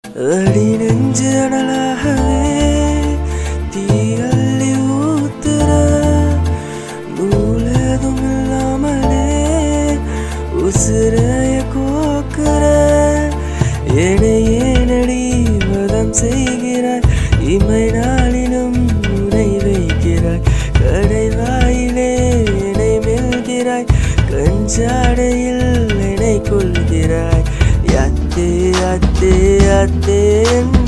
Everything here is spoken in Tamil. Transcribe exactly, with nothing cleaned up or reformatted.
அடி நெஞ்சு அனலாகவே தீயள்ளி ஊத்துற நூலதும் இல்லாமலே உசுரைய கோக்குற என்னை ஏனடி வதம் செய்கிறாய் இமை நாளிலும் உனை வைக்கிறாய் கடை வாயிலே என்னை மெல்கிறாய் கஞ்சாடையில் என்னை கொள்கிறாய் yathe yathe yathe